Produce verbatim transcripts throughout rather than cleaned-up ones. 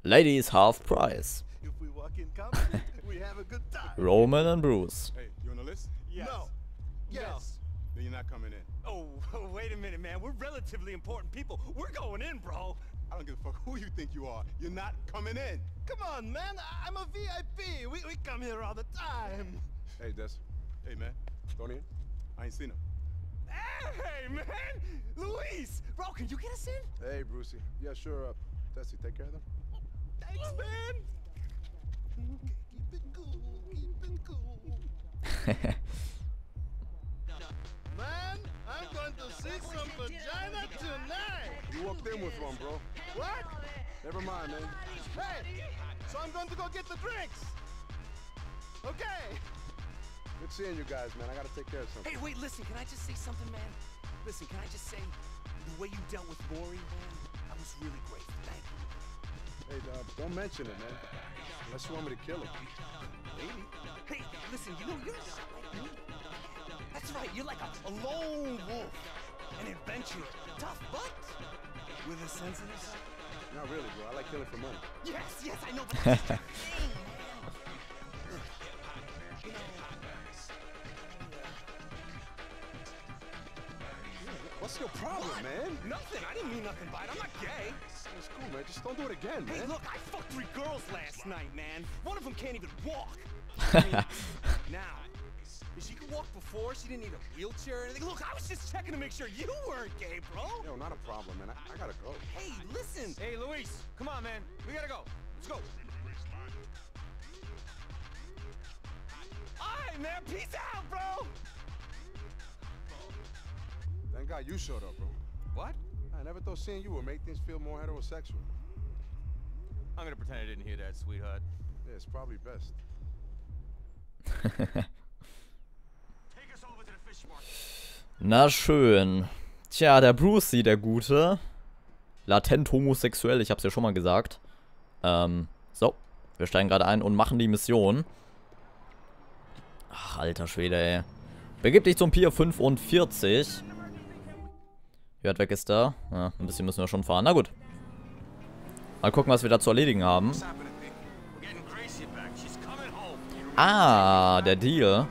Ladies half price. If we walk in confident, we have a good time. Roman and Bruce. Hey, you on the list? Yes. No. Yes. Then you're not coming in. Oh, wait a minute, man. We're relatively important people. We're going in, bro. I don't give a fuck who you think you are. You're not coming in. Come on, man. I'm a V I P. We, we come here all the time. Hey, Des. Hey, man. Tony? I ain't seen him. Hey, man. Luis. Bro, can you get us in? Hey, Brucey. Yeah, sure. Uh, Tessie, take care of them. Thanks, man. Keep it cool. Keep it cool. Man, I'm going to see some vagina tonight. You walked in with one, bro. What? Never mind, man. Hey, so I'm going to go get the drinks. Okay. Good seeing you guys, man. I gotta take care of something. Hey, wait, listen. Can I just say something, man? Listen, can I just say, the way you dealt with Maury, man, I was really grateful. Thank you. Hey, uh, don't mention it, man. Unless you want me to kill him. Maybe. Hey, listen, you know, you're not like me. That's right, you're like a, a lone wolf. An adventurer. Tough, but with a sensitive side. Not really, bro. I like killing for money. Yes, yes, I know, but that's the thing, man. You know, What's your problem, what? man? Nothing. I didn't mean nothing by it. I'm not gay. It's cool, man. Just don't do it again, man. Hey, look, I fucked three girls last night, man. One of them can't even walk. I mean, now, if she could walk before, she didn't need a wheelchair or anything. Look, I was just checking to make sure you weren't gay, bro. Yo, not a problem, man. I, I gotta go. Hey, listen. Hey, Luis, come on, man. We gotta go. Let's go. All right, man. Peace out, bro. Thank God you showed up, bro. What? I never thought seeing you would make things feel more heterosexual. I'm gonna pretend I didn't hear that, sweetheart. Yeah, it's probably best. Na schön. Tja, der Brucey, der Gute. Latent homosexuell, ich hab's ja schon mal gesagt. Ähm, so. Wir steigen gerade ein und machen die Mission. Ach, alter Schwede, ey. Begib dich zum Pier fünfundvierzig. Wie weit weg ist da? Ja, ein bisschen müssen wir schon fahren. Na gut. Mal gucken, was wir da zu erledigen haben. Ah, der Deal.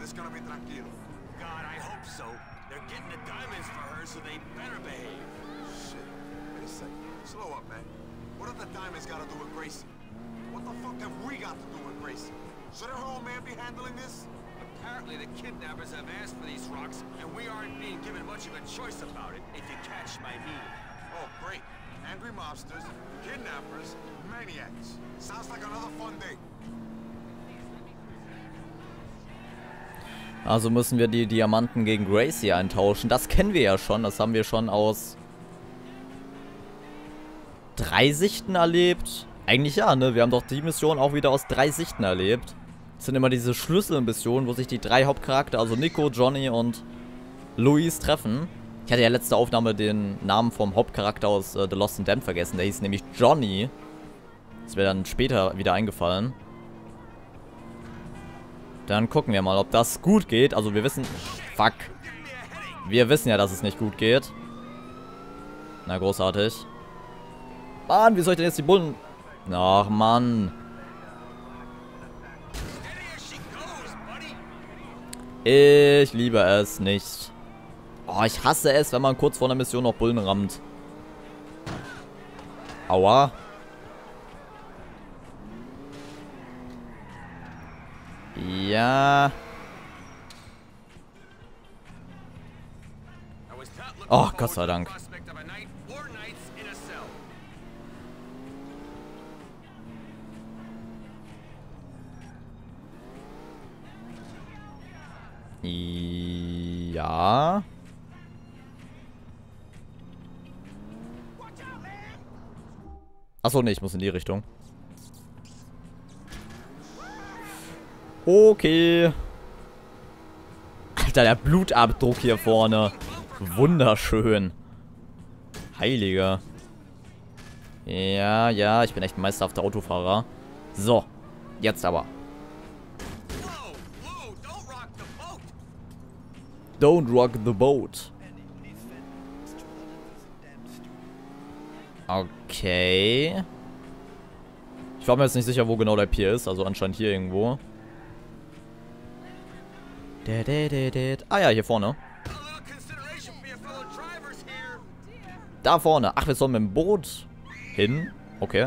Apparently the kidnappers have asked for these rocks, and we aren't being given much of a choice about it, if you catch my meaning. Oh, great. Angry mobsters, kidnappers, maniacs. Sounds like another fun day. Also müssen wir die Diamanten gegen Gracie eintauschen. Das kennen wir ja schon. Das haben wir schon aus drei Sichten erlebt. Eigentlich ja, ne? Wir haben doch die Mission auch wieder aus drei Sichten erlebt. Das sind immer diese Schlüsselmissionen, wo sich die drei Hauptcharaktere, also Nico, Johnny und Luis, treffen. Ich hatte ja letzte Aufnahme den Namen vom Hauptcharakter aus äh, The Lost and Damned vergessen. Der hieß nämlich Johnny. Das wäre dann später wieder eingefallen. Dann gucken wir mal, ob das gut geht. Also wir wissen... Fuck. Wir wissen ja, dass es nicht gut geht. Na, großartig. Mann, wie soll ich denn jetzt die Bullen... Ach, Mann. Ich liebe es nicht. Oh, ich hasse es, wenn man kurz vor einer Mission noch Bullen rammt. Aua. Ja. Oh, Gott sei Dank. Ja. Achso, ne, ich muss in die Richtung. Okay. Alter, der Blutabdruck hier vorne. Wunderschön. Heiliger. Ja, ja, ich bin echt ein meisterhafter Autofahrer. So, jetzt aber. Don't rock the boat. Okay. Ich war mir jetzt nicht sicher, wo genau der Pier ist. Also anscheinend hier irgendwo. Ah ja, hier vorne. Da vorne. Ach, wir sollen mit dem Boot hin. Okay.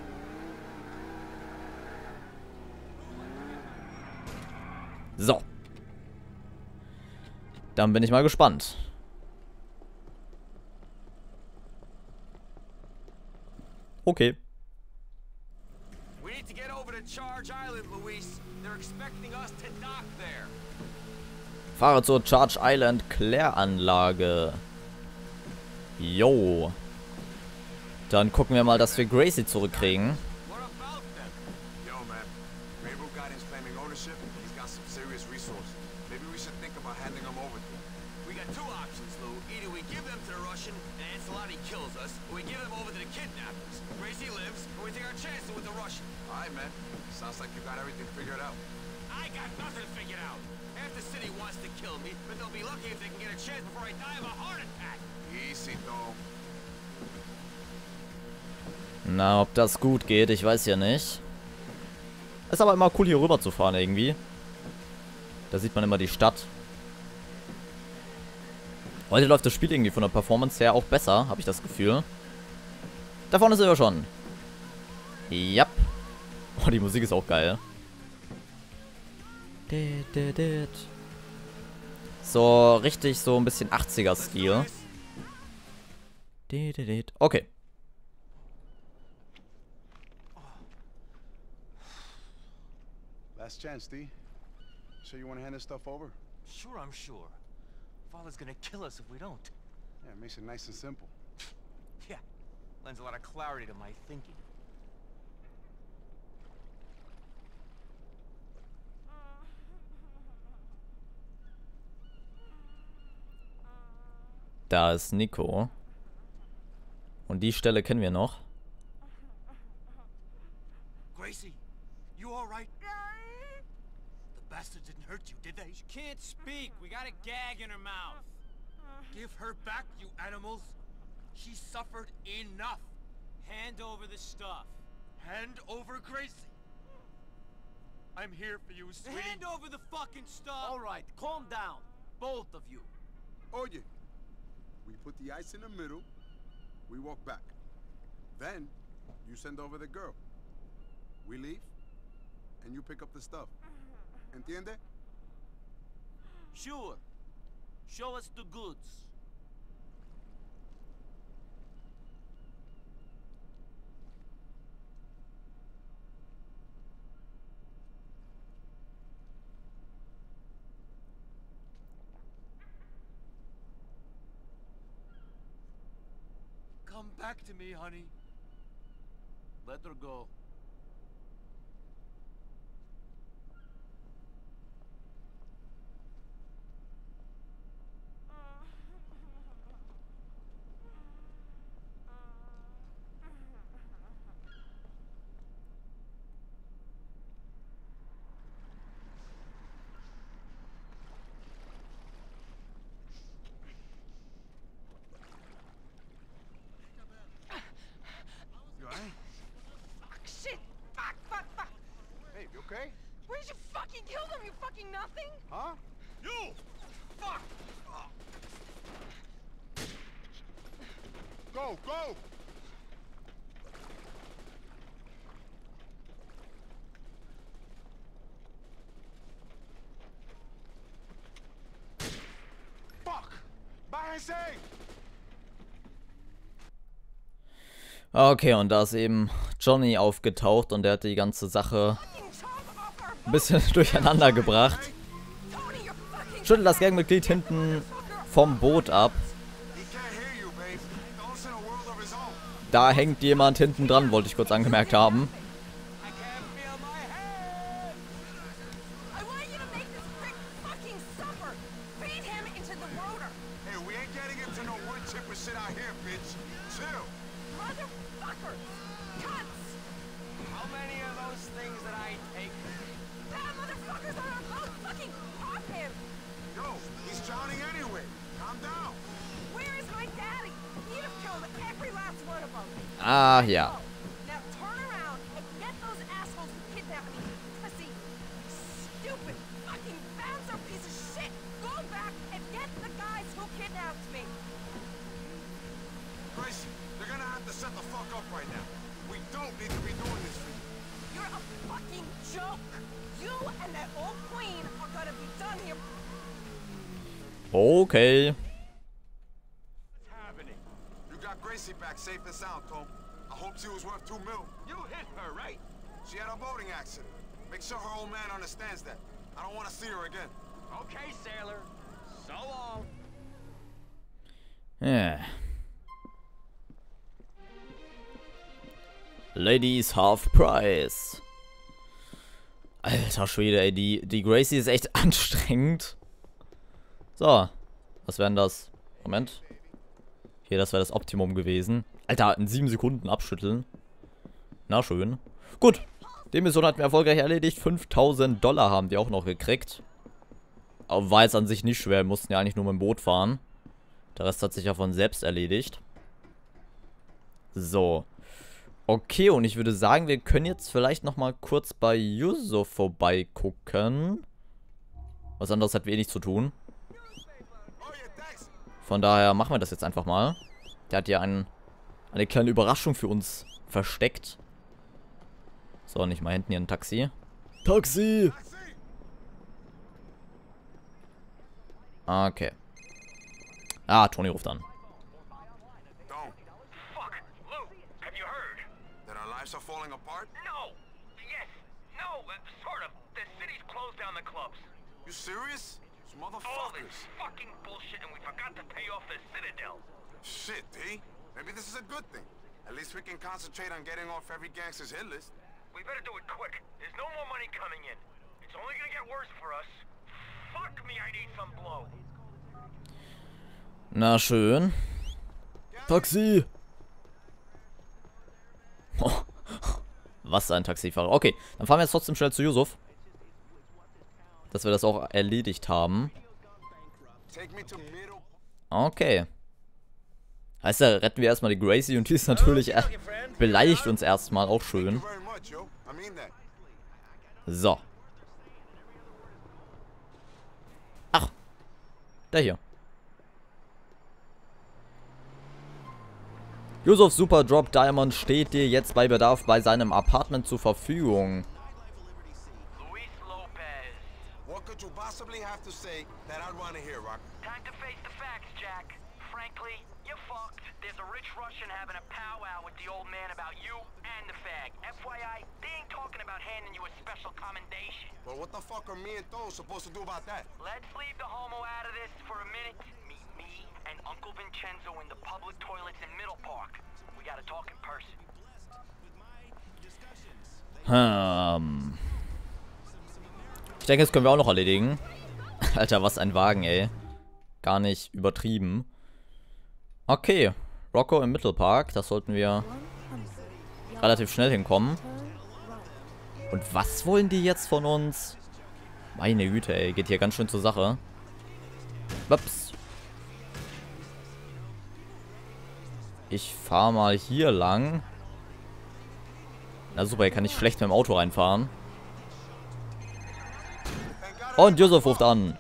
So. Dann bin ich mal gespannt. Okay. We need to get over to Charge Island, Luis. They're expecting us to dock there. Fahre zur Charge Island Kläranlage. Jo. Dann gucken wir mal, dass wir Gracie zurückkriegen. What about them? Yo, man. Rainbow Guardian's claiming ownership. He's got some serious resources. Maybe we should think about handing them over to him. We got two options, Lou. Either we give them to the Russian and Ancelotti kills us, or we give them over to the kidnappers. Gracie lives, and we take our chances with the Russian. All right, man. Sounds like you got everything figured out. I got nothing figured out. Half the city wants to kill me, but they'll be lucky if they can get a chance before I die of a heart attack. Easy, though. Na, ob das gut geht, ich weiß ja nicht. Ist aber immer cool, hier rüber zu fahren irgendwie. Da sieht man immer die Stadt. Heute läuft das Spiel irgendwie von der Performance her auch besser, habe ich das Gefühl. Da vorne sind wir schon. Ja. Oh, die Musik ist auch geil. So, richtig so ein bisschen achtziger-Stil. Okay. Last chance, D. So you want to hand this stuff over? Sure, I'm sure. Father's gonna kill us if we don't. Yeah, it makes it nice and simple. Yeah, lends a lot of clarity to my thinking. Da ist Nico. Und die Stelle kennen wir noch. Gracie, you all right? The bastards didn't hurt you, did they? She can't speak. We got a gag in her mouth. Give her back, you animals. She suffered enough. Hand over the stuff. Hand over Gracie. I'm here for you, sweetie. Hand over the fucking stuff. All right, calm down, both of you. Oye, we put the ice in the middle, we walk back. Then, you send over the girl. We leave, and you pick up the stuff. Entiende? Sure. Show us the goods. Come back to me, honey. Let her go. You alright? Fuck, shit! Fuck, fuck, fuck! Hey, you okay? Where did you fucking kill them, you fucking nothing? Huh? You! Fuck! Go, go! Fuck! Bájense! Okay, und da ist eben Johnny aufgetaucht und der hat die ganze Sache ein bisschen durcheinander gebracht. Schüttelt das Gangmitglied hinten vom Boot ab. He can't hear you, babe. Thor's in a world of his own. Da hängt jemand hinten dran, wollte ich kurz angemerkt haben. I can't feel my head. I want you to make this prick fucking suffer! Feed him into the rotor! Hey, we ain't getting into no wood chipper shit out here, bitch. Chill. Motherfucker! Cunts! How many of those things did I take? Bad motherfuckers on our boat! Fucking pop him! Yo, he's drowning anyway. Calm down. Where is my daddy? He'd have killed every last one of them! Ah, ja. Now turn around and get the those assholes who kidnapped me. Pussy. Stupid fucking bouncer piece of shit. Go back and get the guys who kidnapped me. Gracie, they're gonna have to set the fuck up right now. We don't need to be doing this for you. You're a fucking joke. You and that old queen are gonna be done here. Okay. You got Gracie back safe and sound, Tom. I hope she was worth two mil. You hit her, right? She had a boating accident. Make sure her old man understands that. I don't want to see her again. Okay, sailor. So long. Ja. Ladies Half Price. Alter Schwede, ey, die, die Gracie ist echt anstrengend. So, was wäre denn das? Moment. Hier, das wäre das Optimum gewesen. Alter, in sieben Sekunden abschütteln. Na schön. Gut, die Mission hatten wir erfolgreich erledigt. fünftausend Dollar haben die auch noch gekriegt. Aber war jetzt an sich nicht schwer. Wir mussten ja eigentlich nur mit dem Boot fahren. Der Rest hat sich ja von selbst erledigt. So. Okay, und ich würde sagen, wir können jetzt vielleicht nochmal kurz bei Yusuf vorbeigucken. Was anderes hat wenig zu tun. Von daher machen wir das jetzt einfach mal. Der hat ja einen, eine kleine Überraschung für uns versteckt. So, nicht mal hinten hier ein Taxi. Taxi! Okay. Ah, Tony ruft an. Don't. Fuck, Lou, have you heard? That our lives are falling apart? No. Yes. No, uh, sort of. The city's closed down the clubs. You serious? These All this motherfuckers. fucking bullshit, and we forgot to pay off the Citadel. Shit, D. Maybe this is a good thing. At least we can concentrate on getting off every gangster's hit list. We better do it quick. There's no more money coming in. It's only gonna get worse for us. Fuck me, I need some blow. Na schön. Taxi! Oh. Was ein Taxifahrer. Okay, dann fahren wir jetzt trotzdem schnell zu Yusuf. Dass wir das auch erledigt haben. Okay. Heißt ja, retten wir erstmal die Gracie und die ist natürlich äh, beleidigt uns erstmal, auch schön. So. Ach. Der hier. Yusuf Super Drop Diamond steht dir jetzt bei Bedarf bei seinem Apartment zur Verfügung. Luis Lopez. What could you possibly have to say that I'd want to hear, Rock? Time to face the facts, Jack. Frankly, you're fucked. There's a rich Russian having a powwow with the old man about you and the fag. F Y I, they ain't talking about handing you a special commendation. Well, what the fuck are me and Tho supposed to do about that? Let's leave the homo out of this for a minute. Meet me and Uncle Vincenzo in the public toilets in Middle Park. We gotta talk in person. Hm. Ich denke, das können wir auch noch erledigen. Alter, was ein Wagen, ey. Gar nicht übertrieben. Okay. Rocco im Mittelpark. Das sollten wir relativ schnell hinkommen. Und was wollen die jetzt von uns? Meine Güte, ey. Geht hier ganz schön zur Sache. Ups. Ich fahre mal hier lang. Na super, hier kann ich schlecht mit dem Auto reinfahren. Und Yusuf ruft an.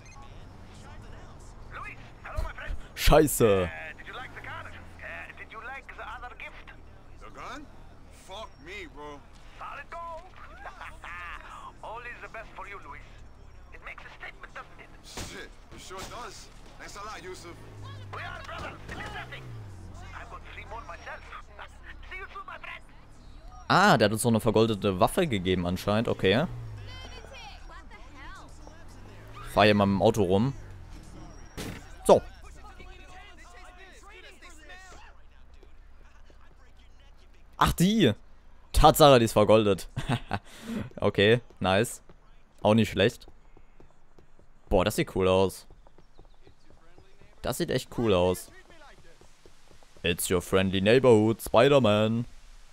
Scheiße. Did you like the gun? Uh, did you like the other gift? The gun? Fuck me, bro. Solid gold. Always the best for you, Luis. It makes a statement, doesn't it? Shit, it sure does. Thanks a lot, Yusuf. We are brothers. It is nothing. I've got three more myself. See you soon, my friend. Ah, der hat uns so eine vergoldete Waffe gegeben anscheinend. Okay. Fahr hier mal mit dem Auto rum. So. Ach, die. Tatsache, die ist vergoldet. Okay, nice. Auch nicht schlecht. Boah, das sieht cool aus. Das sieht echt cool aus. It's your friendly neighborhood, Spider-Man.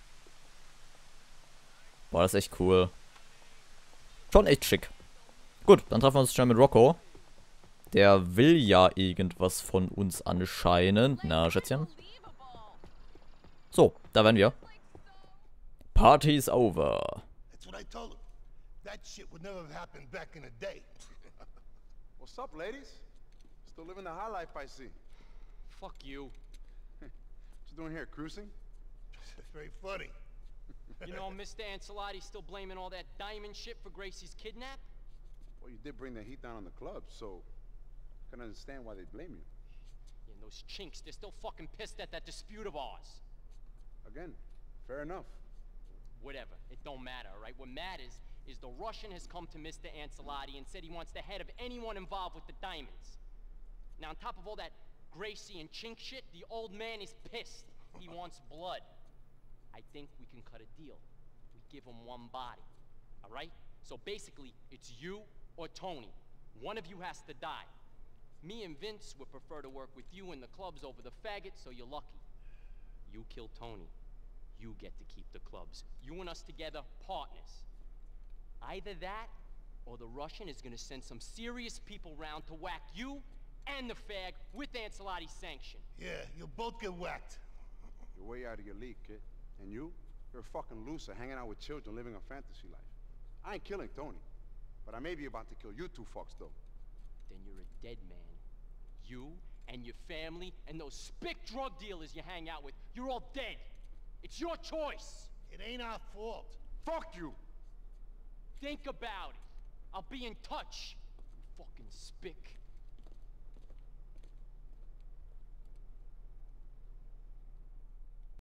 Boah, das ist echt cool. Schon echt schick. Gut, dann treffen wir uns schnell mit Rocco. Der will ja irgendwas von uns anscheinend. Na, Schätzchen. So, da werden wir. Party's over. That's what I told him. That shit would never have happened back in the day. What's up, ladies? Still living the high life, I see. Fuck you. What you doing here, cruising? It's very funny. You know, Mister Ancelotti's still blaming all that diamond shit for Gracie's kidnap? Well, you did bring the heat down on the club, so I can understand why they blame you. Yeah, and those chinks, they're still fucking pissed at that dispute of ours. Again, fair enough. Whatever, it don't matter, all right? What matters is the Russian has come to Mister Ancelotti and said he wants the head of anyone involved with the diamonds. Now, on top of all that Gracie and chink shit, the old man is pissed. He wants blood. I think we can cut a deal. We give him one body, all right? So basically, it's you or Tony. One of you has to die. Me and Vince would prefer to work with you in the clubs over the faggot, so you're lucky. You kill Tony. You get to keep the clubs. You and us together, partners. Either that, or the Russian is gonna send some serious people round to whack you and the fag with Ancelotti's sanction. Yeah, you'll both get whacked. You're way out of your league, kid. And you? You're a fucking loser hanging out with children living a fantasy life. I ain't killing Tony, but I may be about to kill you two fucks, though. Then you're a dead man. You and your family and those spick drug dealers you hang out with, you're all dead. It's your choice. It ain't our fault. Fuck you! Think about it. I'll be in touch. You fucking spick.